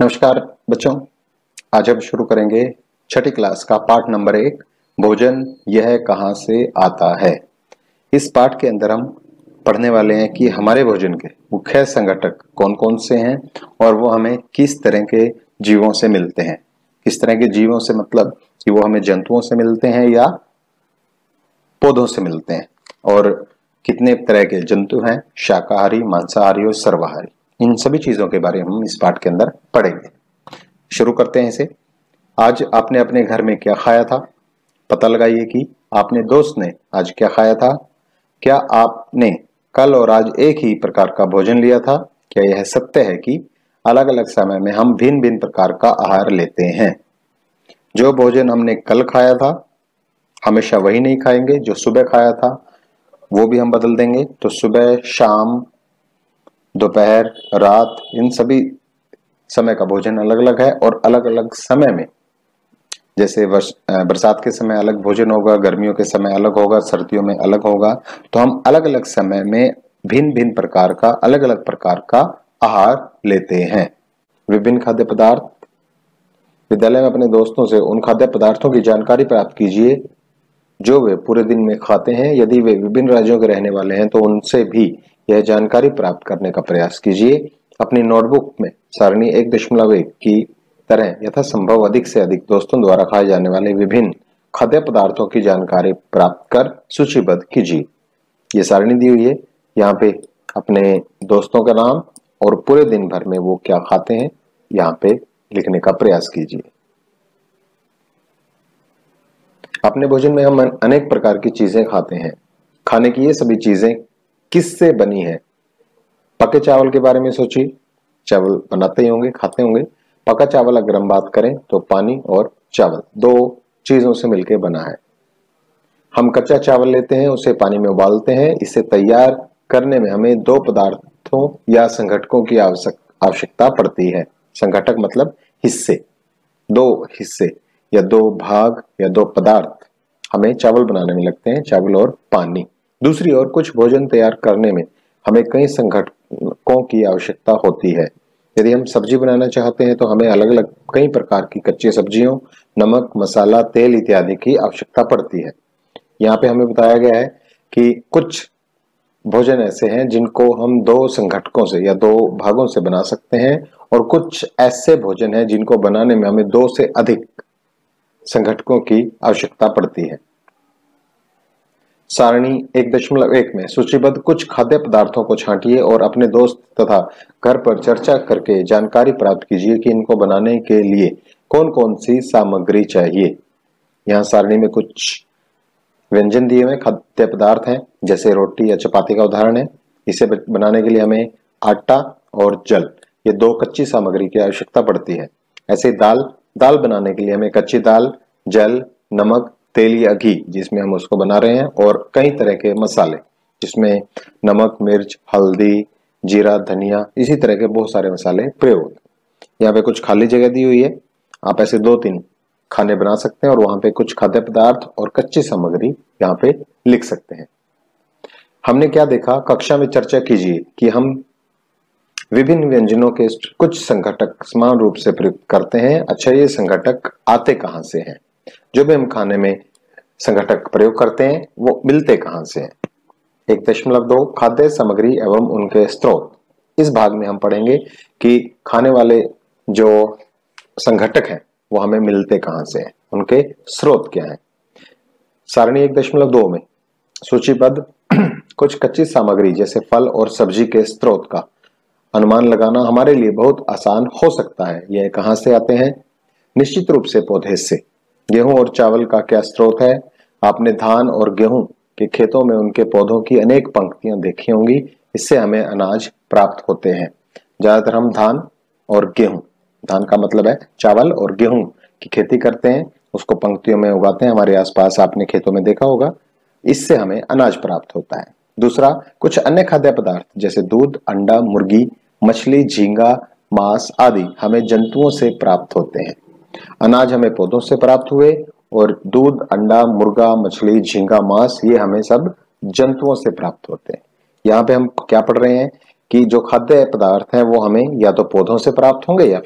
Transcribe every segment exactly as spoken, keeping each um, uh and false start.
नमस्कार बच्चों, आज हम शुरू करेंगे छठी क्लास का पाठ नंबर एक, भोजन यह कहाँ से आता है। इस पाठ के अंदर हम पढ़ने वाले हैं कि हमारे भोजन के मुख्य संघटक कौन कौन से हैं और वो हमें किस तरह के जीवों से मिलते हैं। किस तरह के जीवों से मतलब कि वो हमें जंतुओं से मिलते हैं या पौधों से मिलते हैं, और कितने तरह के जंतु हैं, शाकाहारी, मांसाहारी और सर्वाहारी। इन सभी चीजों के बारे में हम इस पाठ के अंदर पढ़ेंगे। शुरू करते हैं इसे। आज आपने अपने घर में क्या खाया था? पता लगाइए कि आपने दोस्त ने आज क्या खाया था। क्या आपने कल और आज एक ही प्रकार का भोजन लिया था? क्या यह सत्य है कि अलग अलग समय में हम भिन्न भिन्न प्रकार का आहार लेते हैं? जो भोजन हमने कल खाया था हमेशा वही नहीं खाएंगे। जो सुबह खाया था वो भी हम बदल देंगे। तो सुबह, शाम, दोपहर, रात, इन सभी समय का भोजन अलग अलग है। और अलग अलग समय में, जैसे वर्ष बरसात के समय अलग भोजन होगा, गर्मियों के समय अलग होगा, सर्दियों में अलग होगा। तो हम अलग अलग समय में भिन्न भिन्न प्रकार का अलग अलग प्रकार का आहार लेते हैं। विभिन्न खाद्य पदार्थ। विद्यालय में अपने दोस्तों से उन खाद्य पदार्थों की जानकारी प्राप्त कीजिए जो वे पूरे दिन में खाते हैं। यदि वे विभिन्न राज्यों के रहने वाले हैं तो उनसे भी यह जानकारी प्राप्त करने का प्रयास कीजिए। अपनी नोटबुक में सारणी एक दशमलव एक की तरह यथासंभव अधिक से अधिक दोस्तों द्वारा खाए जाने वाले विभिन्न खाद्य पदार्थों की जानकारी प्राप्त कर सूचीबद्ध कीजिए। ये सारणी दी हुई है, यहाँ पे अपने दोस्तों का नाम और पूरे दिन भर में वो क्या खाते हैं यहाँ पे लिखने का प्रयास कीजिए। अपने भोजन में हम अनेक प्रकार की चीजें खाते हैं। खाने की ये सभी चीजें किससे बनी है? पके चावल के बारे में सोचिए। चावल बनाते ही होंगे, खाते होंगे। पका चावल अगर हम बात करें तो पानी और चावल दो चीजों से मिलकर बना है। हम कच्चा चावल लेते हैं, उसे पानी में उबालते हैं। इसे तैयार करने में हमें दो पदार्थों या संघटकों की आवश्यकता पड़ती है। संघटक मतलब हिस्से, दो हिस्से या दो भाग या दो पदार्थ हमें चावल बनाने में लगते हैं, चावल और पानी। दूसरी ओर कुछ भोजन तैयार करने में हमें कई संघटकों की आवश्यकता होती है। यदि हम सब्जी बनाना चाहते हैं तो हमें अलग अलग कई प्रकार की कच्ची सब्जियों, नमक, मसाला, तेल इत्यादि की आवश्यकता पड़ती है। यहाँ पे हमें बताया गया है कि कुछ भोजन ऐसे हैं जिनको हम दो संघटकों से या दो भागों से बना सकते हैं, और कुछ ऐसे भोजन हैं जिनको बनाने में हमें दो से अधिक संघटकों की आवश्यकता पड़ती है। सारणी एक दशमलव एक में सूचीबद्ध कुछ खाद्य पदार्थों को छांटिए और अपने दोस्त तथा घर पर चर्चा करके जानकारी प्राप्त कीजिए कि इनको बनाने के लिए कौन कौन सी सामग्री चाहिए। यहाँ सारणी में कुछ व्यंजन दिए हुए खाद्य पदार्थ हैं, जैसे रोटी या चपाती का उदाहरण है। इसे बनाने के लिए हमें आटा और जल, ये दो कच्ची सामग्री की आवश्यकता पड़ती है। ऐसे दाल दाल बनाने के लिए हमें कच्ची दाल, जल, नमक, तेल या घी जिसमें हम उसको बना रहे हैं, और कई तरह के मसाले जिसमें नमक, मिर्च, हल्दी, जीरा, धनिया, इसी तरह के बहुत सारे मसाले प्रयोग होते हैं। यहाँ पे कुछ खाली जगह दी हुई है, आप ऐसे दो तीन खाने बना सकते हैं और वहां पे कुछ खाद्य पदार्थ और कच्ची सामग्री यहाँ पे लिख सकते हैं। हमने क्या देखा? कक्षा में चर्चा कीजिए कि हम विभिन्न व्यंजनों के कुछ संघटक समान रूप से प्रयोग करते हैं। अच्छा, ये संघटक आते कहां से हैं? जो भी हम खाने में संघटक प्रयोग करते हैं वो मिलते कहां से हैं? एक दशमलव दो खाद्य सामग्री एवं उनके स्रोत। इस भाग में हम पढ़ेंगे कि खाने वाले जो संघटक हैं वो हमें मिलते कहां से हैं, उनके स्रोत क्या हैं। सारणी एक दशमलव दो में सूचीबद्ध कुछ कच्ची सामग्री जैसे फल और सब्जी के स्रोत का अनुमान लगाना हमारे लिए बहुत आसान हो सकता है। यह कहां से आते हैं? निश्चित रूप से पौधे से। गेहूं और चावल का क्या स्रोत है? आपने धान और गेहूं के खेतों में उनके पौधों की अनेक पंक्तियां देखी होंगी। इससे हमें अनाज प्राप्त होते हैं। ज्यादातर हम धान और गेहूं, धान का मतलब है चावल, और गेहूं की खेती करते हैं, उसको पंक्तियों में उगाते हैं। हमारे आसपास आपने खेतों में देखा होगा। इससे हमें अनाज प्राप्त होता है। दूसरा, कुछ अन्य खाद्य पदार्थ जैसे दूध, अंडा, मुर्गी, मछली, झींगा, मांस आदि हमें जंतुओं से प्राप्त होते हैं। अनाज हमें पौधों से प्राप्त हुए, और दूध, अंडा, मुर्गा, मछली, झींगा, मांस ये हमें सब जंतुओं से प्राप्त होते हैं। यहाँ पे हम क्या पढ़ रहे हैं कि जो खाद्य पदार्थ हैं वो हमें या तो पौधों से प्राप्त होंगे या फिर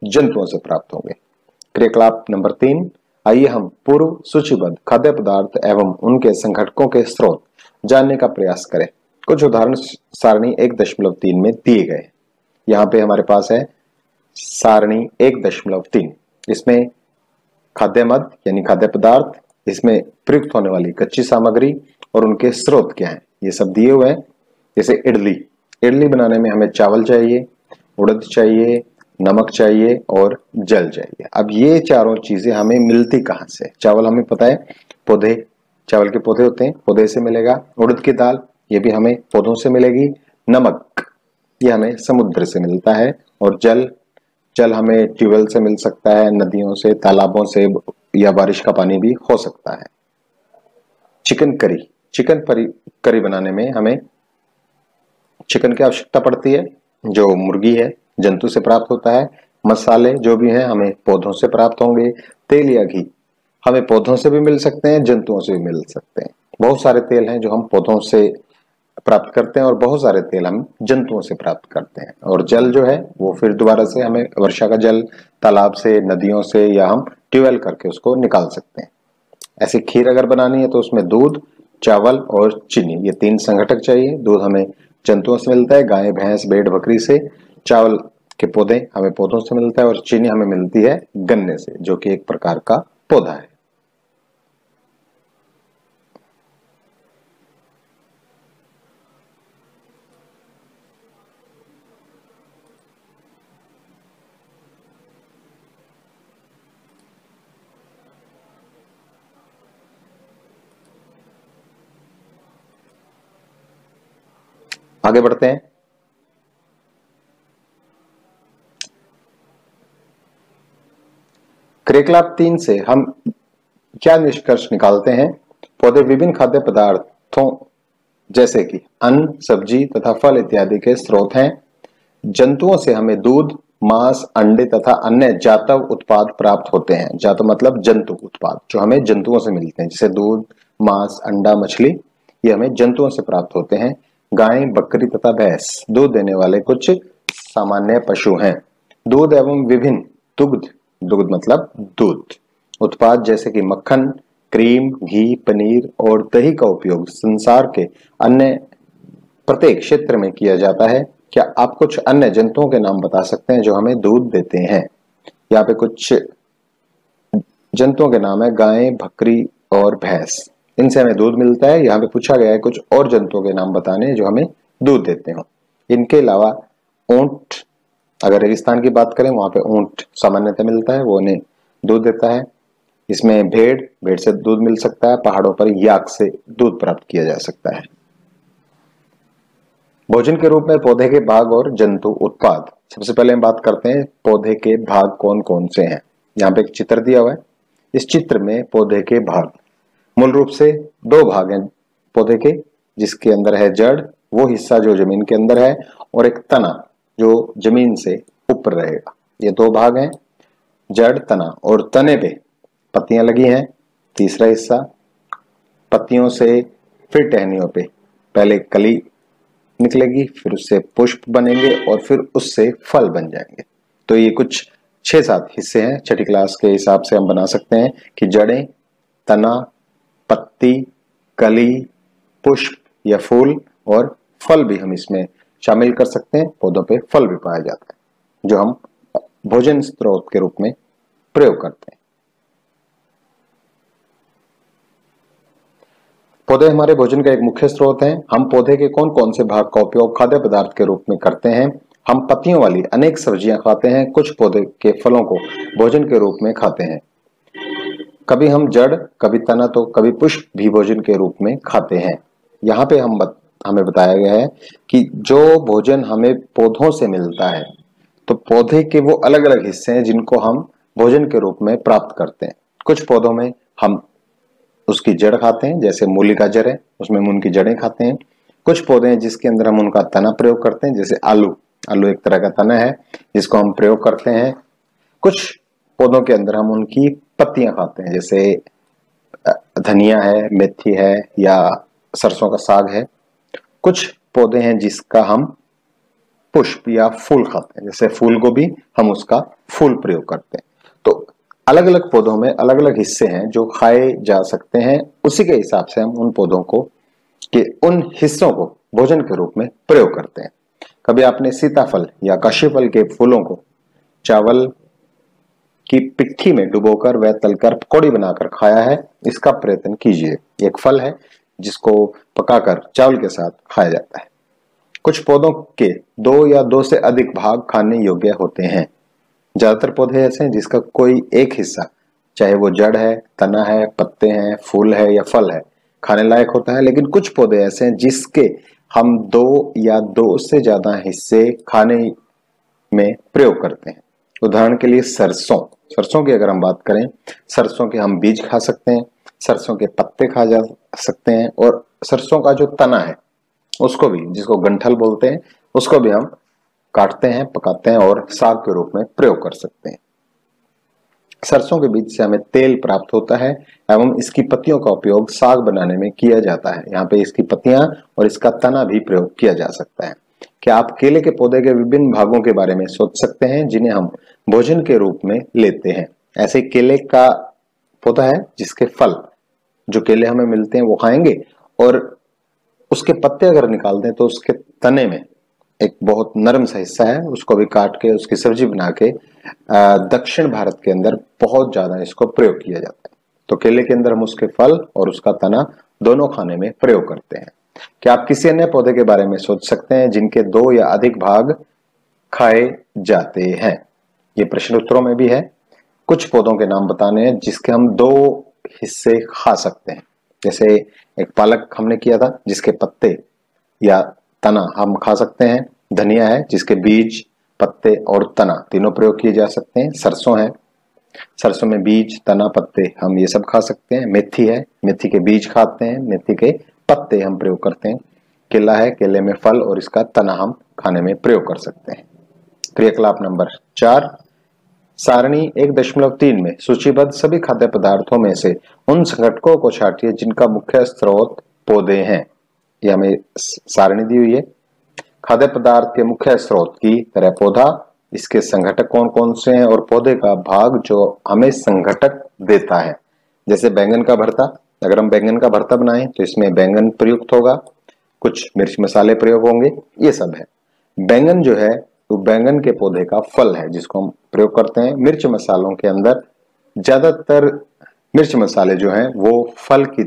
जंतुओं से प्राप्त होंगे। क्रियाकलाप नंबर तीन, आइए हम पूर्व सूचीबद्ध खाद्य पदार्थ एवं उनके संघटकों के स्रोत जानने का प्रयास करें। कुछ उदाहरण सारणी एक दशमलव तीन में दिए गए। यहाँ पे हमारे पास है सारणी एक दशमलव तीन। इसमें खाद्य मद यानी खाद्य पदार्थ, इसमें प्रयुक्त होने वाली कच्ची सामग्री और उनके स्रोत क्या हैं, ये सब दिए हुए हैं। जैसे इडली, इडली बनाने में हमें चावल चाहिए, उड़द चाहिए, नमक चाहिए और जल चाहिए। अब ये चारों चीजें हमें मिलती कहाँ से? चावल हमें पता है पौधे, चावल के पौधे होते हैं, पौधे से मिलेगा। उड़द की दाल, ये भी हमें पौधों से मिलेगी। नमक, ये हमें समुद्र से मिलता है। और जल, जल हमें ट्यूबवेल से मिल सकता है, नदियों से, तालाबों से, या बारिश का पानी भी हो सकता है। चिकन करी, चिकन करी बनाने में हमें चिकन की आवश्यकता पड़ती है, जो मुर्गी है, जंतु से प्राप्त होता है। मसाले जो भी हैं हमें पौधों से प्राप्त होंगे। तेल या घी हमें पौधों से भी मिल सकते हैं, जंतुओं से भी मिल सकते हैं। बहुत सारे तेल हैं जो हम पौधों से प्राप्त करते हैं और बहुत सारे तेल हम जंतुओं से प्राप्त करते हैं। और जल जो है वो फिर दोबारा से हमें वर्षा का जल तालाब से, नदियों से, या हम ट्यूबवेल करके उसको निकाल सकते हैं। ऐसी खीर अगर बनानी है तो उसमें दूध, चावल और चीनी, ये तीन संघटक चाहिए। दूध हमें जंतुओं से मिलता है, गाय, भैंस, भेड़, बकरी से। चावल के पौधे हमें पौधों से मिलता है और चीनी हमें मिलती है गन्ने से, जो कि एक प्रकार का पौधा है। आगे बढ़ते हैं। क्रियाकलाप तीन से हम क्या निष्कर्ष निकालते हैं? पौधे विभिन्न खाद्य पदार्थों जैसे कि अन्न, सब्जी तथा फल इत्यादि के स्रोत हैं। जंतुओं से हमें दूध, मांस, अंडे तथा अन्य जातव उत्पाद प्राप्त होते हैं। जातव मतलब जंतु उत्पाद, जो हमें जंतुओं से मिलते हैं, जैसे दूध, मांस, अंडा, मछली, ये हमें जंतुओं से प्राप्त होते हैं। गाय, बकरी तथा भैंस दूध देने वाले कुछ सामान्य पशु हैं। दूध एवं विभिन्न दुग्ध, दुग्ध मतलब दूध उत्पाद जैसे कि मक्खन, क्रीम, घी, पनीर और दही का उपयोग संसार के अन्य प्रत्येक क्षेत्र में किया जाता है। क्या आप कुछ अन्य जंतुओं के नाम बता सकते हैं जो हमें दूध देते हैं? यहाँ पे कुछ जंतुओं के नाम है, गाय, बकरी और भैंस, इनसे हमें दूध मिलता है। यहाँ पे पूछा गया है कुछ और जंतुओं के नाम बताने जो हमें दूध देते हो। इनके अलावा ऊंट, अगर रेगिस्तान की बात करें वहां पे ऊंट सामान्यतः मिलता है, वो उन्हें दूध देता है। इसमें भेड़, भेड़ से दूध मिल सकता है। पहाड़ों पर याक से दूध प्राप्त किया जा सकता है। भोजन के रूप में पौधे के भाग और जंतु उत्पाद। सबसे पहले हम बात करते हैं पौधे के भाग कौन कौन से हैं। यहाँ पे एक चित्र दिया हुआ है। इस चित्र में पौधे के भाग मूल रूप से दो भाग हैं पौधे के, जिसके अंदर है जड़, वो हिस्सा जो जमीन के अंदर है, और एक तना जो जमीन से ऊपर रहेगा। ये दो भाग हैं, जड़, तना। और तने पे पत्तियां लगी हैं, तीसरा हिस्सा। पत्तियों से फिर टहनियों पे पहले कली निकलेगी, फिर उससे पुष्प बनेंगे और फिर उससे फल बन जाएंगे। तो ये कुछ छह सात हिस्से हैं। छठी क्लास के हिसाब से हम बना सकते हैं कि जड़ें, तना, पत्ती, कली, पुष्प या फूल और फल भी हम इसमें शामिल कर सकते हैं। पौधों पे फल भी पाया जाता है जो हम भोजन स्रोत के रूप में प्रयोग करते हैं। पौधे हमारे भोजन का एक मुख्य स्रोत हैं। हम पौधे के कौन कौन से भाग का उपयोग खाद्य पदार्थ के रूप में करते हैं? हम पत्तियों वाली अनेक सब्जियां खाते हैं। कुछ पौधे के फलों को भोजन के रूप में खाते हैं। कभी हम जड़, कभी तना तो कभी पुष्प भी भोजन के रूप में खाते हैं। यहाँ पे हम बत, हमें बताया गया है कि जो भोजन हमें पौधों से मिलता है, तो पौधे के वो अलग अलग हिस्से हैं जिनको हम भोजन के रूप में प्राप्त करते हैं। कुछ पौधों में हम उसकी जड़ खाते हैं, जैसे मूली का जड़ है, उसमें हम उनकी जड़ें खाते हैं। कुछ पौधे हैं जिसके अंदर हम उनका तना प्रयोग करते हैं, जैसे आलू, आलू एक तरह का तना है जिसको हम प्रयोग करते हैं। कुछ पौधों के अंदर हम उनकी पत्तियां खाते हैं, जैसे धनिया है, मेथी है या सरसों का साग है। कुछ पौधे हैं जिसका हम पुष्प या फूल खाते हैं, जैसे फूल गोभी हम उसका फूल प्रयोग करते हैं। तो अलग अलग पौधों में अलग अलग हिस्से हैं जो खाए जा सकते हैं, उसी के हिसाब से हम उन पौधों को के उन हिस्सों को भोजन के रूप में प्रयोग करते हैं। कभी आपने सीताफल या काशीफल के फूलों को चावल की पिट्ठी में डुबोकर व तलकर पकौड़ी बनाकर खाया है? इसका प्रयत्न कीजिए। एक फल है जिसको पकाकर चावल के साथ खाया जाता है। कुछ पौधों के दो या दो से अधिक भाग खाने योग्य होते हैं। ज्यादातर पौधे ऐसे हैं जिसका कोई एक हिस्सा, चाहे वो जड़ है, तना है, पत्ते हैं, फूल है या फल है, खाने लायक होता है। लेकिन कुछ पौधे ऐसे हैं जिसके हम दो या दो से ज्यादा हिस्से खाने में प्रयोग करते हैं। उदाहरण के लिए सरसों सरसों की अगर हम बात करें, सरसों के हम बीज खा सकते हैं, सरसों के पत्ते खा जा सकते हैं, और सरसों का जो तना है उसको भी, जिसको गंठल बोलते हैं, उसको भी हम काटते हैं, पकाते हैं और साग के रूप में प्रयोग कर सकते हैं। सरसों के बीज से हमें तेल प्राप्त होता है एवं इसकी पत्तियों का उपयोग साग बनाने में किया जाता है। यहाँ पे इसकी पत्तियां और इसका तना भी प्रयोग किया जा सकता है। क्या आप केले के पौधे के विभिन्न भागों के बारे में सोच सकते हैं जिन्हें हम भोजन के रूप में लेते हैं? ऐसे केले का पौधा है जिसके फल, जो केले हमें मिलते हैं, वो खाएंगे, और उसके पत्ते अगर निकाल दें तो उसके तने में एक बहुत नरम सा हिस्सा है, उसको भी काट के उसकी सब्जी बना के दक्षिण भारत के अंदर बहुत ज्यादा इसको प्रयोग किया जाता है। तो केले के अंदर हम उसके फल और उसका तना दोनों खाने में प्रयोग करते हैं। क्या आप किसी अन्य पौधे के बारे में सोच सकते हैं जिनके दो या अधिक भाग खाए जाते हैं? ये प्रश्न उत्तरों में भी है। कुछ पौधों के नाम बताने हैं जिसके हम दो हिस्से खा सकते हैं। जैसे एक पालक हमने किया था जिसके पत्ते या तना हम खा सकते हैं। धनिया है जिसके बीज, पत्ते और तना तीनों प्रयोग किए जा सकते हैं। सरसों है, सरसों में बीज, तना, पत्ते हम ये सब खा सकते हैं। मेथी है, मेथी के बीज खाते हैं, मेथी के पत्ते हम प्रयोग करते हैं। केला है, केले में फल और इसका तना हम खाने में प्रयोग कर सकते हैं। क्रियाकलाप नंबर चार, सारणी एक दशमलव तीन में सूचीबद्ध सभी खाद्य पदार्थों में से उन संघटकों को छांटिए जिनका मुख्य स्रोत पौधे हैं। ये हमें सारणी दी हुई है। खाद्य पदार्थ के मुख्य स्रोत की तरह पौधा, इसके संघटक कौन कौन से हैं और पौधे का भाग जो हमें संघटक देता है। जैसे बैंगन का भरता, अगर हम बैंगन का भरता बनाएं तो इसमें बैंगन प्रयुक्त होगा, कुछ मिर्च मसाले प्रयोग होंगे, ये सब है। बैंगन जो है तो बैंगन के पौधे का फल है जिसको हम प्रयोग करते हैं। मिर्च मसालों के अंदर ज्यादातर मिर्च मसाले जो हैं वो फल की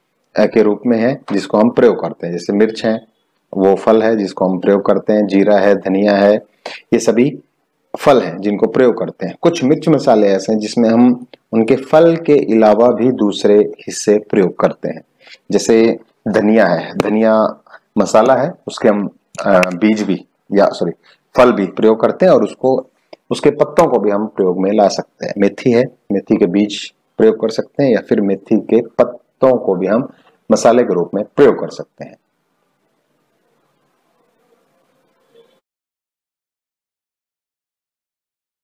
के रूप में है जिसको हम प्रयोग करते हैं। जैसे मिर्च है वो फल है जिसको हम प्रयोग करते हैं, जीरा है, धनिया है, ये सभी फल हैं जिनको प्रयोग करते हैं। कुछ मिर्च मसाले ऐसे हैं जिसमें हम उनके फल के अलावा भी दूसरे हिस्से प्रयोग करते हैं। जैसे धनिया है, धनिया मसाला है, उसके हम बीज भी या सॉरी फल भी प्रयोग करते हैं और उसको उसके पत्तों को भी हम प्रयोग में ला सकते हैं। मेथी है, मेथी के बीज प्रयोग कर सकते हैं या फिर मेथी के पत्तों को भी हम मसाले के रूप में प्रयोग कर सकते हैं।